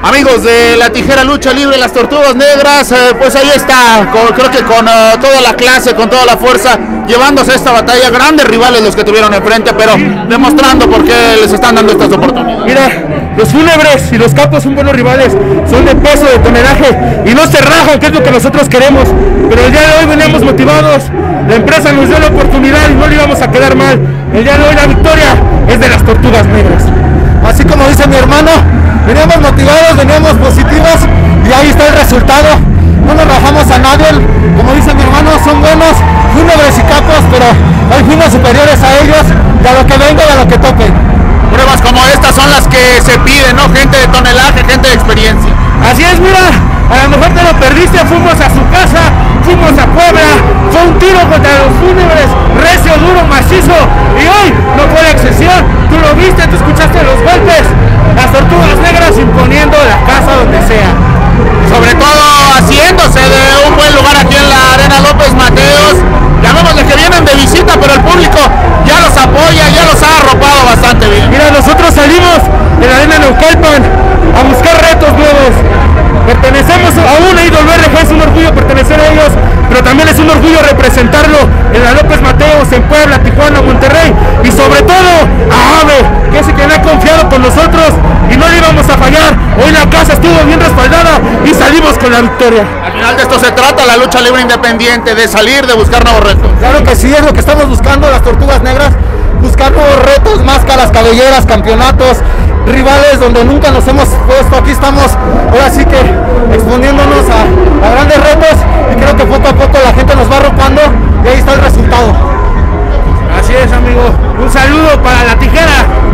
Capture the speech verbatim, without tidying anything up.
Amigos de la Tijera Lucha Libre, las Tortugas Negras, eh, pues ahí está, con, creo que con uh, toda la clase, con toda la fuerza, llevándose esta batalla. Grandes rivales los que tuvieron enfrente, pero demostrando por qué les están dando estas oportunidades. Mira, los Fúnebres y los Capos son buenos rivales, son de peso, de tonelaje, y no se rajan, que es lo que nosotros queremos. Pero el día de hoy veníamos motivados, la empresa nos dio la oportunidad y no le íbamos a quedar mal. El día de hoy la victoria es de las Tortugas Negras. Así como dice mi hermano, veníamos motivados, veníamos positivos y ahí está el resultado. No nos rajamos a nadie, como dice mi hermano, son buenos, Fúnebres y Capos, pero hoy fuimos superiores a ellos y a lo que venga y a lo que toque. Pruebas como estas son las que se piden, ¿no? Gente de tonelaje, gente de experiencia. Así es, mira, a lo mejor te lo perdiste, fuimos a su casa, fuimos a Puebla, fue un tiro contra los Fúnebres, recio, duro, macizo, y hoy no fue la excepción. Tú lo viste, tú escuchaste los golpes, las Tortugas Negras imponiendo la casa donde sea. Sobre todo haciéndose de un buen lugar aquí en la Arena López Mateos. Llamémosle que vienen de visita, pero el público ya los apoya, ya los ha arropado bastante bien. Mira, nosotros salimos de la Arena Naucalpan a buscar retos nuevos. Pertenecemos a una I W R G, es un orgullo pertenecer a ellos, pero también es un orgullo representarlo en la López Mateos, en Puebla, Tijuana, Monterrey, y sobre todo a AVE, que es el que me ha confiado con nosotros y no le íbamos a fallar. Hoy la casa estuvo bien respaldada y salimos con la victoria. Al final de esto se trata la lucha libre independiente, de salir, de buscar nuevos retos. Claro que sí, es lo que estamos buscando las Tortugas Negras, buscar nuevos retos, máscaras, cabelleras, campeonatos, rivales donde nunca nos hemos puesto. Aquí estamos ahora sí que exponiéndonos a, a grandes retos y creo que poco a poco la gente nos va arropando y ahí está el resultado. Así es, amigo, un saludo para la Tijera.